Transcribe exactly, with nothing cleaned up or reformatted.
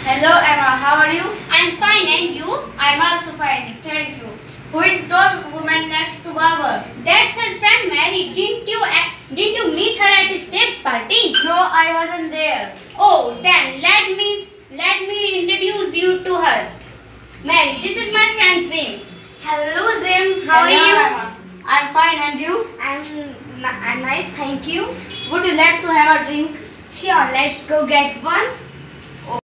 Hello Emma, how are you? I'm fine, and you? I'm also fine, thank you. Who is tall woman next to Baba? That's her friend Mary. Didn't you didn't you meet her at Steve's party? No, I wasn't there. Oh, then let me let me introduce you to her. Mary, this is my friend Zim. Hello Zim, how Hello, are you? Emma. I'm fine, and you? I'm, I'm nice, thank you. Would you like to have a drink? Sure, let's go get one.